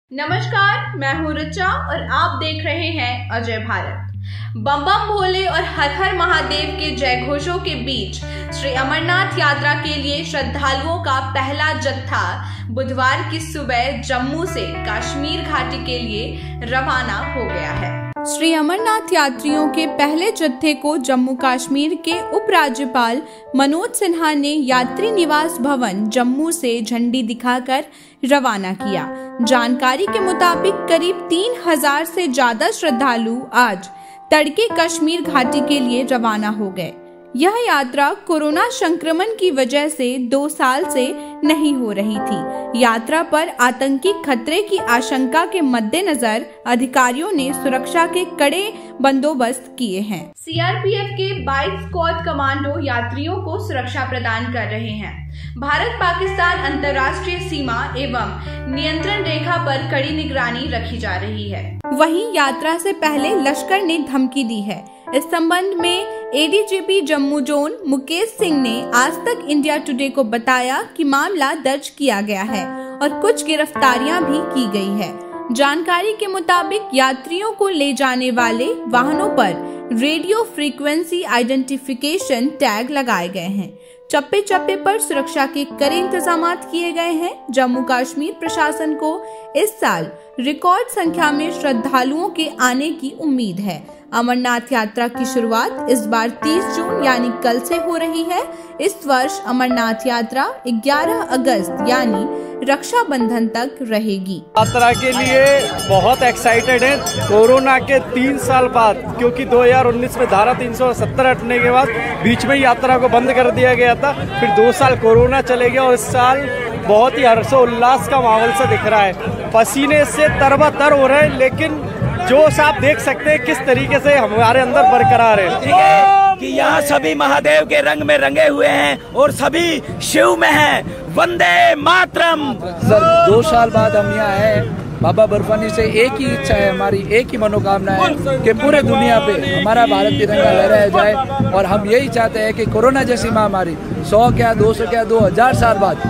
नमस्कार, मैं हूँ ऋचा और आप देख रहे हैं अजय भारत। बम बम भोले और हर हर महादेव के जय घोषों के बीच श्री अमरनाथ यात्रा के लिए श्रद्धालुओं का पहला जत्था बुधवार की सुबह जम्मू से कश्मीर घाटी के लिए रवाना हो गया है। श्री अमरनाथ यात्रियों के पहले जत्थे को जम्मू कश्मीर के उपराज्यपाल मनोज सिन्हा ने यात्री निवास भवन जम्मू से झंडी दिखाकर रवाना किया। जानकारी के मुताबिक करीब 3000 से ज्यादा श्रद्धालु आज तड़के कश्मीर घाटी के लिए रवाना हो गए। यह यात्रा कोरोना संक्रमण की वजह से 2 साल से नहीं हो रही थी। यात्रा पर आतंकी खतरे की आशंका के मद्देनजर अधिकारियों ने सुरक्षा के कड़े बंदोबस्त किए हैं। सीआरपीएफ के 22 स्क्वाड कमांडो यात्रियों को सुरक्षा प्रदान कर रहे हैं। भारत पाकिस्तान अंतर्राष्ट्रीय सीमा एवं नियंत्रण रेखा पर कड़ी निगरानी रखी जा रही है। वहीं यात्रा से पहले लश्कर ने धमकी दी है। इस संबंध में एडीजीपी जम्मू जोन मुकेश सिंह ने आज तक इंडिया टुडे को बताया कि मामला दर्ज किया गया है और कुछ गिरफ्तारियां भी की गई है। जानकारी के मुताबिक यात्रियों को ले जाने वाले वाहनों पर रेडियो फ्रीक्वेंसी आइडेंटिफिकेशन टैग लगाए गए हैं। चप्पे चप्पे पर सुरक्षा के कड़े इंतजाम किए गए हैं। जम्मू कश्मीर प्रशासन को इस साल रिकॉर्ड संख्या में श्रद्धालुओं के आने की उम्मीद है। अमरनाथ यात्रा की शुरुआत इस बार 30 जून यानी कल से हो रही है। इस वर्ष अमरनाथ यात्रा 11 अगस्त यानी रक्षाबंधन तक रहेगी। यात्रा के लिए बहुत एक्साइटेड है। कोरोना के 3 साल बाद, क्योंकि 2019 में धारा 370 हटने के बाद बीच में यात्रा को बंद कर दिया गया था, फिर 2 साल कोरोना चले गया और इस साल बहुत ही हर्षोल्लास का माहौल सा दिख रहा है। पसीने से तरबतर हो रहे हैं, लेकिन जोश आप देख सकते हैं किस तरीके से हमारे अंदर बरकरार है। ठीक है कि यहाँ सभी महादेव के रंग में रंगे हुए हैं और सभी शिव में हैं। वंदे मातरम। सर 2 साल बाद हम यहाँ आए। बाबा बर्फानी से एक ही इच्छा है, हमारी एक ही मनोकामना है कि पूरे दुनिया पे हमारा भारत तिरंगा लहराया जाए। और हम यही चाहते हैं कि कोरोना जैसी महामारी 100 क्या 200 क्या 2000 साल बाद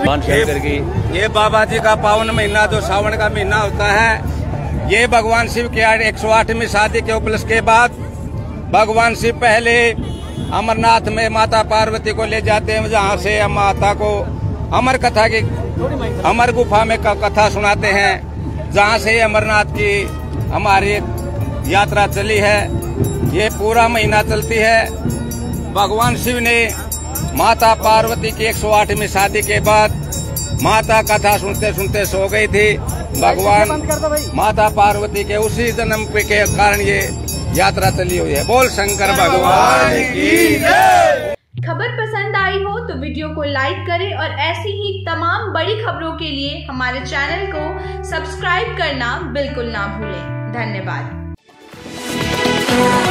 कभी। ये बाबा जी का पावन महीना जो सावन का महीना होता है, ये भगवान शिव के 108वीं शादी के उपलक्ष्य के बाद भगवान शिव पहले अमरनाथ में माता पार्वती को ले जाते हैं, जहाँ से माता को अमर कथा की अमर गुफा में कथा सुनाते हैं, जहाँ से अमरनाथ की हमारी यात्रा चली है। ये पूरा महीना चलती है। भगवान शिव ने माता पार्वती की 108वीं शादी के बाद माता कथा सुनते सुनते सो गई थी। भगवान माता पार्वती के उसी जन्म के कारण ये यात्रा चली हुई है। बोल शंकर भगवान की जय। खबर पसंद आई हो तो वीडियो को लाइक करें और ऐसी ही तमाम बड़ी खबरों के लिए हमारे चैनल को सब्सक्राइब करना बिल्कुल ना भूलें। धन्यवाद।